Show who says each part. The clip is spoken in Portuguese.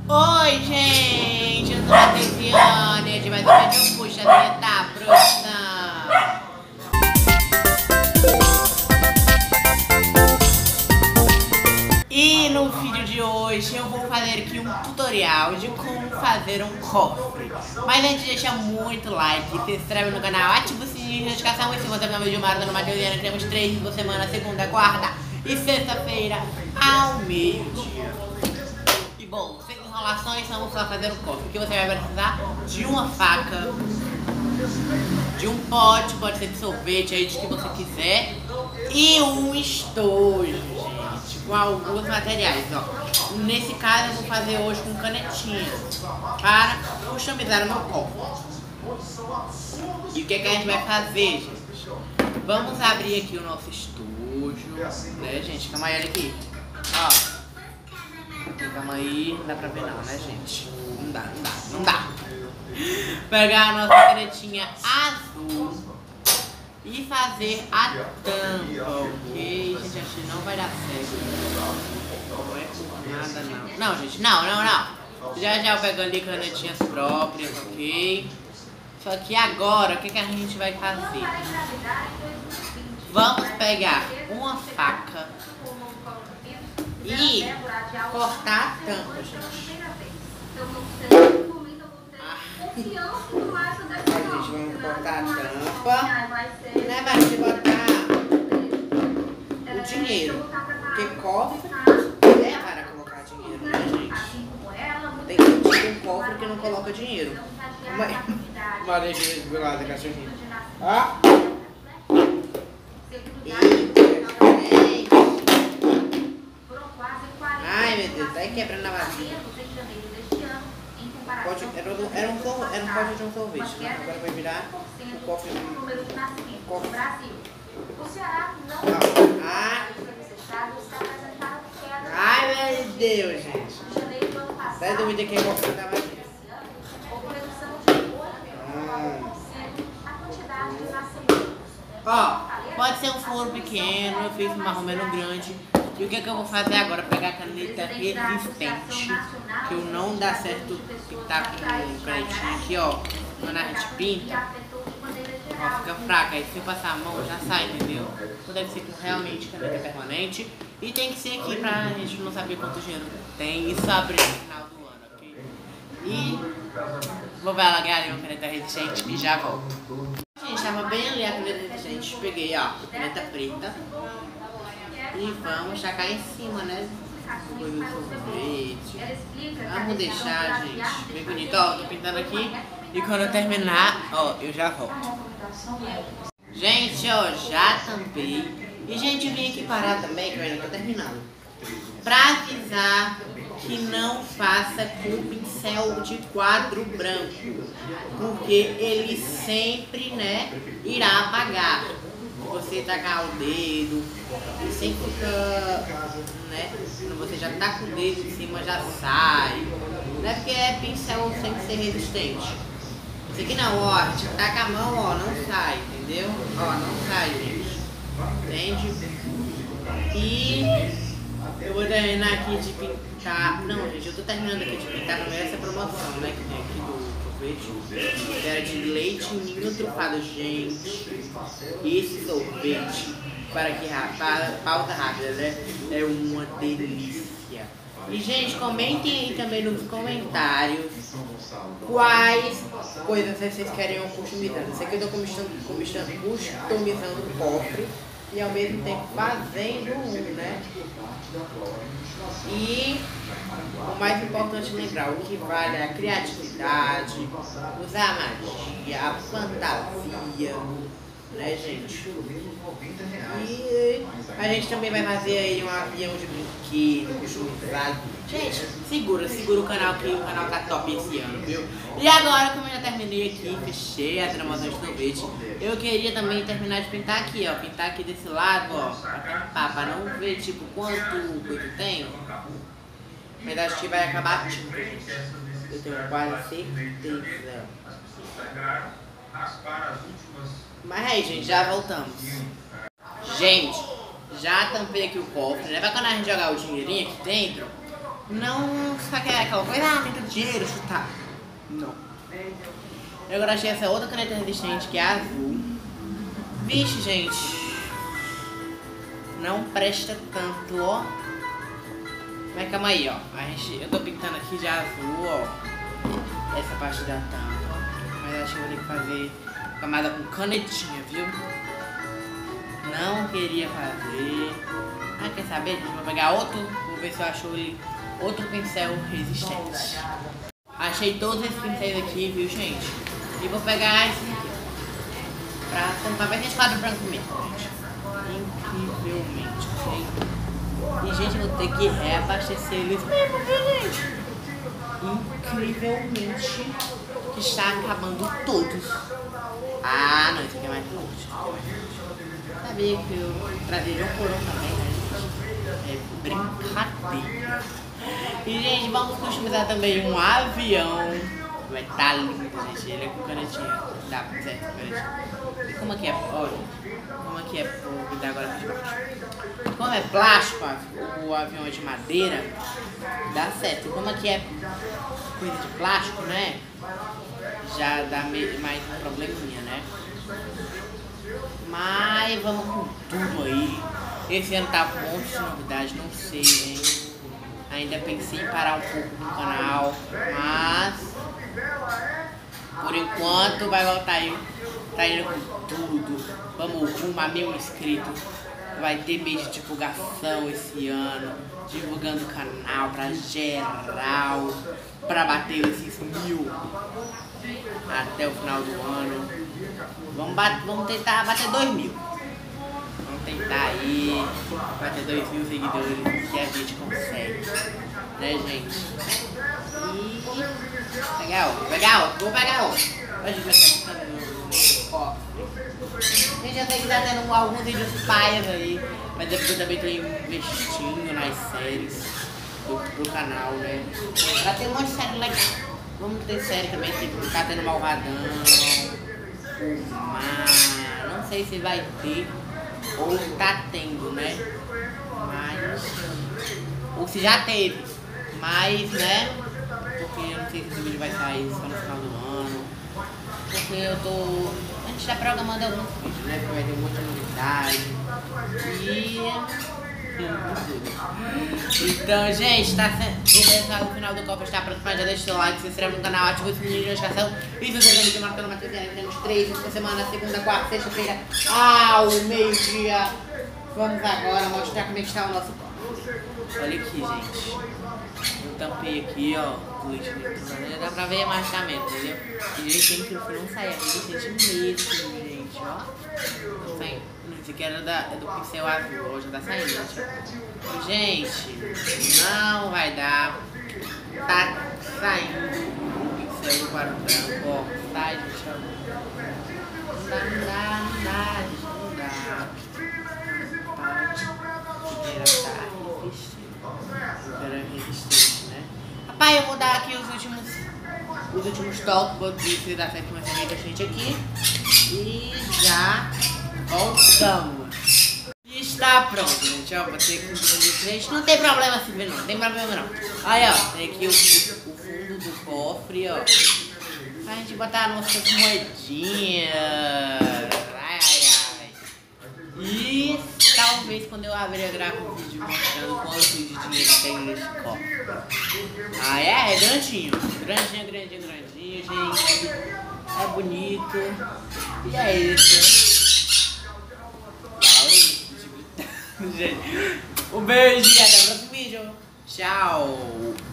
Speaker 1: Oi, gente, eu sou a Tesiane, a gente vai ver um puxa da produção. E no vídeo de hoje eu vou fazer aqui um tutorial de como fazer um cofre. Mas antes de deixar muito like, se inscreve no canal, ativa o sininho de notificação. E se você não vídeo Maratona Mateusiana, temos 3 vídeos por semana, segunda, quarta e sexta-feira ao meio-dia. E bom, sem enrolações, vamos só fazer o cofre. Aqui você vai precisar de uma faca, de um pote, pode ser de sorvete aí, de que você quiser, e um estojo, gente, com alguns materiais, ó. Nesse caso eu vou fazer hoje com canetinha para customizar o meu cofre. E o que a gente vai fazer, gente? Vamos abrir aqui o nosso estojo, né, gente? Calma aí, olha aqui, ó. Calma aí, não dá pra ver não, né, gente? Não dá. Pegar a nossa canetinha azul e fazer a tampa, ok? Gente, acho que não vai dar certo. Não é com nada, não. Não, gente, não. Já eu pego ali canetinhas próprias, ok? Só que agora, o que a gente vai fazer? Vamos pegar uma faca e cortar a tampa, gente. Vamos cortar a tampa, né, para gente botar o dinheiro, porque cofre é para colocar dinheiro, né, gente? Tem que ter um cofre que não coloca dinheiro. Maria do lado da cachorrinha. Ai, meu Deus, tá aí quebrando a vasilha. Era um pote de um sorvete, né? Agora vai virar o cofre do cofre. Ai, meu Deus, gente. Dá dúvida que é cofre da vasilha. Ó, pode ser um forno pequeno, eu fiz um mais ou menos grande. E o que eu vou fazer agora? Pegar a caneta resistente, que eu não dá certo pintar com canetinha aqui, ó. Quando a gente pinta, ó, fica fraca. Aí se eu passar a mão já sai, entendeu? Então deve ser com realmente caneta permanente. E tem que ser aqui pra gente não saber quanto dinheiro tem e só abrir no final do ano, ok? E vou ver alagar ali uma caneta resistente e já volto. Gente, tava bem ali a caneta resistente. Peguei, ó, caneta preta. E vamos tacar em cima, né? Coisa do sorvete. Vamos deixar, gente, bem bonito. Ó, tô pintando aqui. E quando eu terminar, ó, eu já volto. Gente, ó, já tampei. E, gente, vim aqui parar também, que eu ainda tô terminando, pra avisar que não faça com pincel de quadro branco, porque ele sempre, né, irá apagar. Você tacar o dedo, e sempre fica, né, quando você já tá com o dedo em cima já sai, né, porque é pincel sem ser resistente. Esse aqui não, ó, a gente taca a mão, ó, não sai, entendeu? Ó, não sai, gente, entende? E eu vou terminar aqui de pintar, não, gente, eu tô terminando aqui de pintar também essa promoção, né, que tem aqui do sorvete, que era de leite ninho trufado, gente. Esse sorvete, para que pausa rápida, né? É uma delícia. E, gente, comentem aí também nos comentários quais coisas vocês querem eu customizando. Isso aqui eu tô customizando o cofre e ao mesmo tempo fazendo um, né? E o mais importante lembrar, o que vale é a criatividade, usar a magia, a fantasia, né, gente? E a gente também vai fazer aí um avião de brinquedo, customizado. Gente, segura o canal, que o canal tá top esse ano, viu? E agora, como eu já terminei aqui, fechei a tramação de sorvete, eu queria também terminar de pintar aqui, ó. Pintar aqui desse lado, ó, pra não ver, tipo, quanto coisa tem. Mas acho que vai acabar a tinta, gente. Eu tenho quase certeza. Mas aí, gente, já voltamos. Gente, já tampei aqui o cofre, né? Pra quando a gente jogar o dinheirinho aqui dentro, Não, sabe aquela coisa, tem tanto dinheiro, chutar. Não. Eu agora achei essa outra caneta resistente que é azul. Vixe, gente. Não presta tanto, ó. Mas calma aí, ó. Eu tô pintando aqui de azul, ó. Essa parte da tampa. Mas acho que eu vou ter que fazer camada com canetinha, viu? Não queria fazer. Ah, quer saber? Gente, vou pegar outro. Vou ver se eu acho outro pincel resistente. Achei todos esses pincéis aqui, viu, gente? E vou pegar esse aqui, ó, pra tampar. Vai ter esse quadro branco mesmo, gente. Incrivelmente, ok? E, gente, eu vou ter que reabastecer eles mesmo, viu, gente? Incrivelmente que está acabando todos. Ah, não, esse aqui é mais forte. Sabia que eu trazeria um por um também, né, gente? É brincadeira. E, gente, vamos customizar também um avião. Vai estar lindo, gente. Ele é com canetinha. Dá certo, canetinha. E como aqui é? Olha, como aqui é? Vou cuidar agora aqui de baixo. Como é plástico, o avião é de madeira, dá certo. E como aqui é coisa de plástico, né? Já dá mais um probleminha, né? Mas vamos com tudo aí. Esse ano tá com um monte de novidade, não sei, hein? Ainda pensei em parar um pouco no canal, mas por enquanto vai voltar aí. Tá indo com tudo. Vamos rumo a 1000 inscritos. Vai ter mês de divulgação esse ano. Divulgando o canal pra geral. Pra bater esses 1000 até o final do ano. Vamos tentar bater 2000. Vamos tentar aí bater 2000 seguidores, que a gente consegue, né, gente? E pegar outro, vou pegar outro. A gente vai ficar no cofre. Gente, eu sei que tá tendo alguns vídeos paias aí, mas depois eu também tô investindo nas séries pro canal, né? Pra ter um monte de série legal. Vamos ter série também, tipo, tá tendo Malvadão, o Mar, não sei se vai ter ou tá tendo, né? Mas, ou se já teve, mas, né? Porque eu não sei se esse vídeo vai sair só no final do ano, porque eu tô, a gente tá programando alguns vídeos, né? Porque vai ter um monte de novidade e... Então, gente, tá sendo o final do copo está próximo. Já deixa o seu like, se inscreve no canal, ativa o sininho de notificação. E se você quiser me marcando uma TV, temos 3 vezes por semana, segunda, quarta, sexta-feira, ao meio-dia. Vamos agora mostrar como é que está o nosso copo. Olha aqui, gente. Eu tampei aqui, ó, o leite condensado. Dá pra ver marcamento, entendeu? E gente, tem que não sair aqui, gente, mesmo, gente, ó. Não saindo. Esse aqui era do pincel azul, hoje tá saindo, gente. Gente, não vai dar. Tá saindo o pincel do quadro branco, ó. Sai, gente, ó. Não dá, gente, não dá. Era resistente, né? Rapaz, eu vou dar aqui os últimos toques, vou ver se dá certo mais a gente aqui. E já voltamos. E está pronto, gente. Ó, vou ter que gente, não tem problema se ver, não. Não tem problema, não. Aí, ó, tem aqui o fundo do cofre, ó. Pra gente botar nossas moedinhas. Ai, ai, ai. E talvez quando eu abrir eu gravo um vídeo mostrando quanto de dinheiro tem nesse cofre. Ah, é grandinho. Grandinho, gente. É bonito. E é isso. Gente, um beijo e até o próximo vídeo. Tchau.